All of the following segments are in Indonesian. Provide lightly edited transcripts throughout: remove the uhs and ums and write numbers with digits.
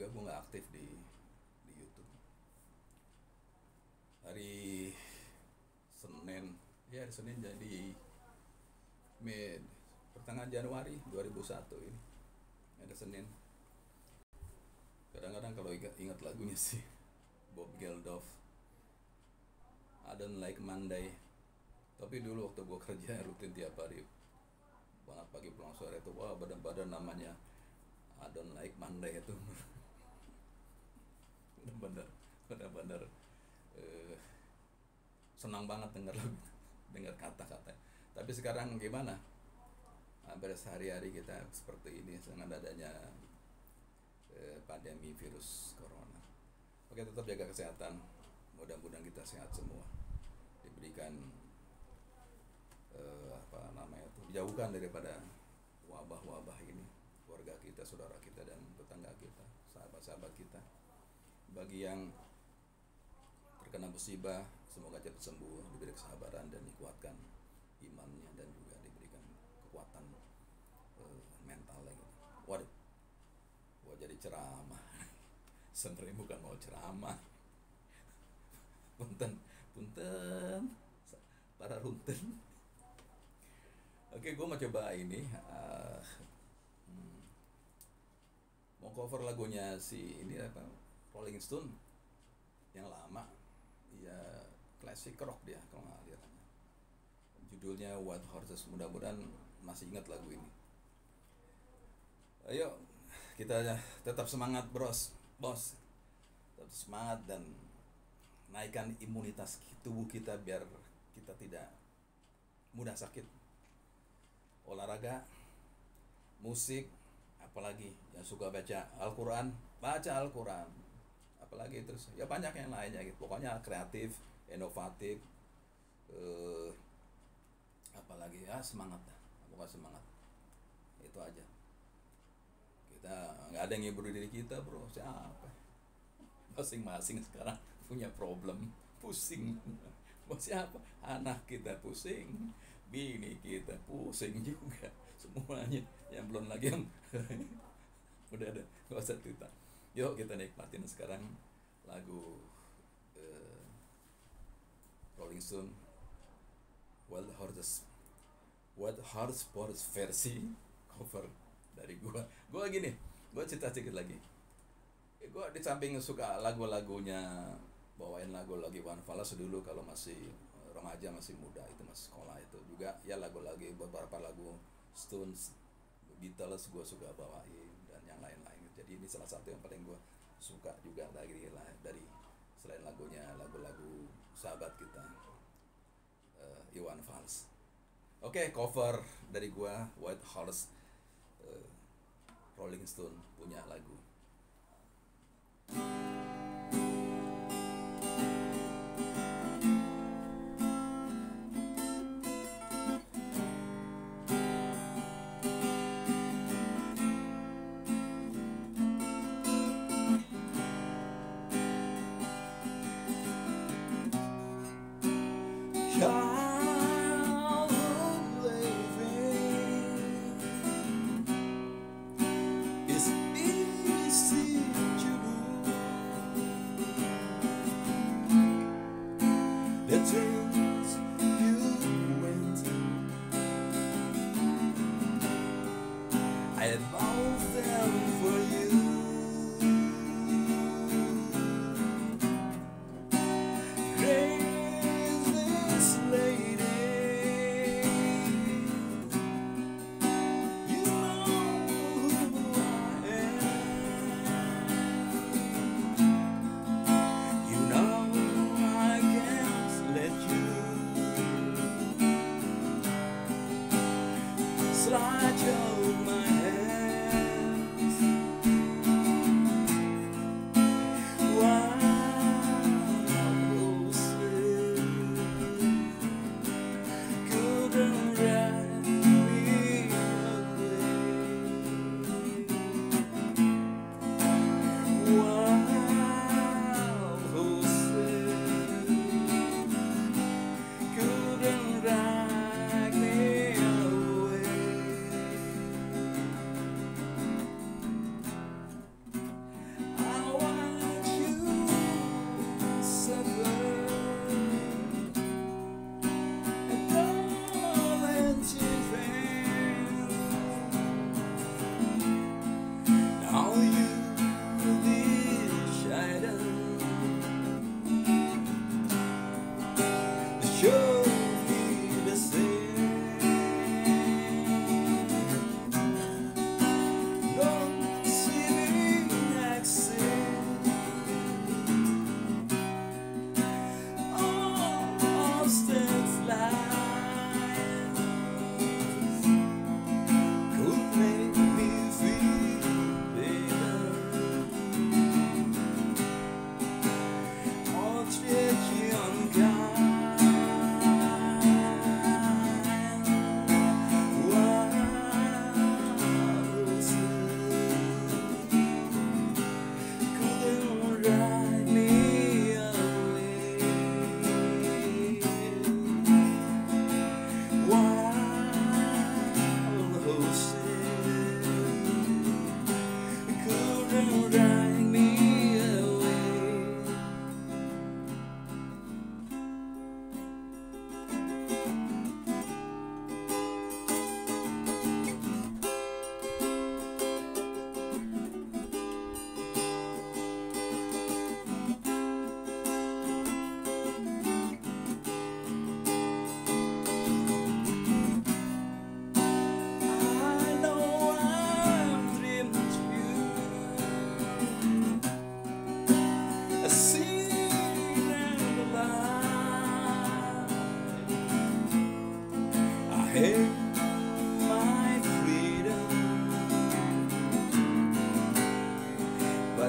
Enggak, gue nggak aktif di YouTube. Hari Senin, ya hari Senin jadi Mei pertengahan Januari 2001 ini ada Senin. Kadang-kadang kalau ingat lagunya sih Bob Geldof, I don't like Monday. Tapi dulu waktu gue kerja rutin tiap hari banget pagi pulang sore itu, wah badan-badan namanya I don't like Monday itu benar-benar senang banget dengar kata-kata. Tapi sekarang gimana? Hampir sehari-hari kita seperti ini dengan adanya pandemi virus corona. Oke, tetap jaga kesehatan. Mudah-mudahan kita sehat semua. Diberikan dijauhkan daripada wabah-wabah ini. Keluarga kita, saudara kita, dan tetangga kita, sahabat-sahabat kita. Bagi yang terkena musibah, semoga cepat sembuh, diberi kesabaran dan dikuatkan imannya, dan juga diberikan kekuatan mental lagi. Waduh, gua jadi ceramah. Sebenarnya bukan mau ceramah. Punten para runten. Oke, gue mau coba ini mau cover lagunya si ini apa, Rolling Stone yang lama, ya classic rock dia kalau nggak lihat. Judulnya White Horses. Mudah-mudahan masih ingat lagu ini. Ayo kita tetap semangat bos, tetap semangat dan naikkan imunitas tubuh kita biar kita tidak mudah sakit. Olahraga, musik, apalagi yang suka baca Al-Quran, apalagi terus ya banyak yang lainnya gitu. Pokoknya kreatif, inovatif, apalagi ya semangat dah, pokoknya semangat. Itu aja. Kita nggak ada yang ngibur diri kita bro, siapa? Masing-masing sekarang punya problem, pusing. Mau siapa? Anak kita pusing, bini kita pusing juga, semuanya. Yang belum lagi yang udah ada, gak usah cerita. Yuk kita nikmatin sekarang lagu Rolling Stone, Wild Horse versi cover dari gua gini. Gua cerita sedikit lagi. Gua di samping suka lagu-lagunya, bawain lagu Iwan Fals dulu kalau masih remaja, masih muda, itu masih sekolah, itu juga ya lagu-lagu beberapa lagu Stones, Beatles gue suka bawain, dan yang lain-lain. Jadi ini salah satu yang paling gue suka juga dari selain lagunya, lagu-lagu sahabat kita Iwan Fals. Oke, cover dari gue White Horse, Rolling Stone punya lagu.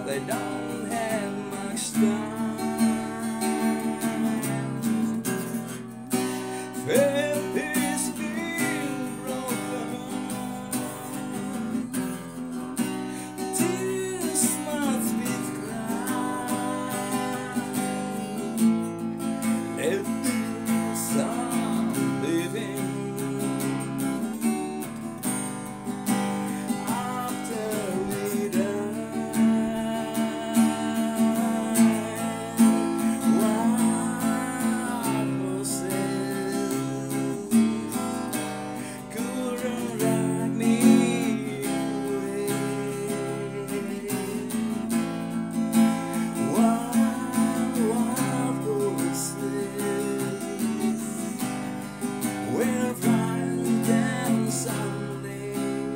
they don't have much time. Faith is being broken, tears must be cried. Let some living after we die. What was said couldn't drag me away. What was said we'll find them someday.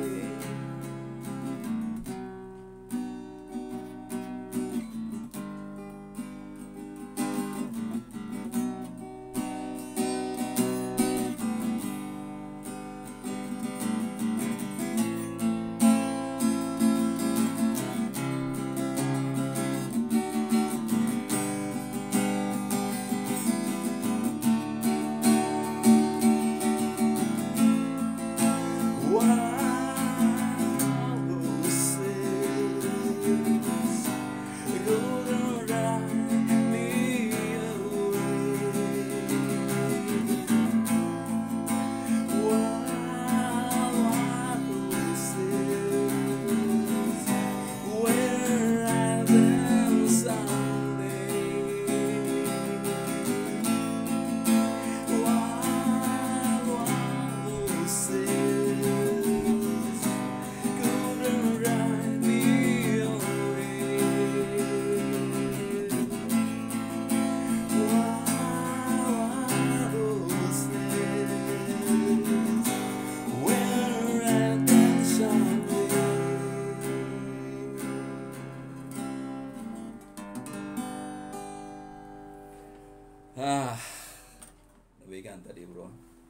Demikian tadi bro,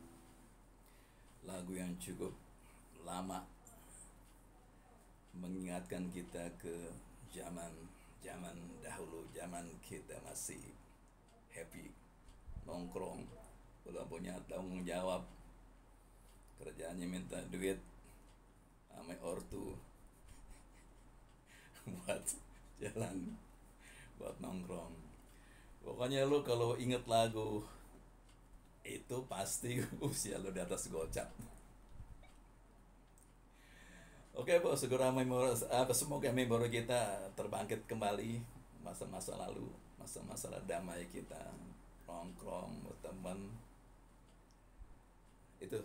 lagu yang cukup lama mengingatkan kita ke zaman dahulu, zaman kita masih happy, nongkrong, belum punya tanggung jawab, kerjaannya minta duit sama ortu buat jalan, buat nongkrong. Pokoknya lu kalau inget lagu itu pasti usia lu di atas gocap. Oke bos, semoga memori kita terbangkit kembali, masa-masa lalu, masa-masa damai kita, nongkrong, berteman. Itu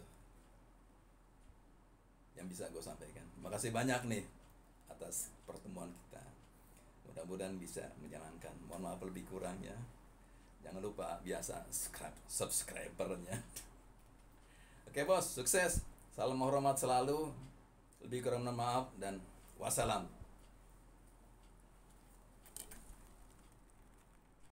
yang bisa gue sampaikan. Makasih banyak nih atas pertemuan kita. Mudah-mudahan bisa menyenangkan. Mohon maaf lebih kurangnya. Jangan lupa biasa subscribernya. Oke bos, sukses. Salam hormat selalu. Lebih kurang mohon maaf dan wassalam.